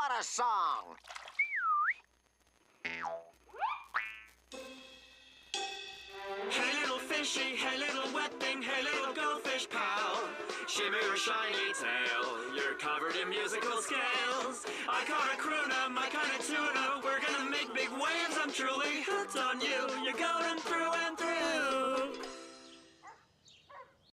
What a song! Hey little fishy, hey little wet thing, hey little goldfish pal. Shimmy your shiny tail, you're covered in musical scales. I caught a crooner, my kind of tuna. We're gonna make big waves, I'm truly hooked on you. You're going through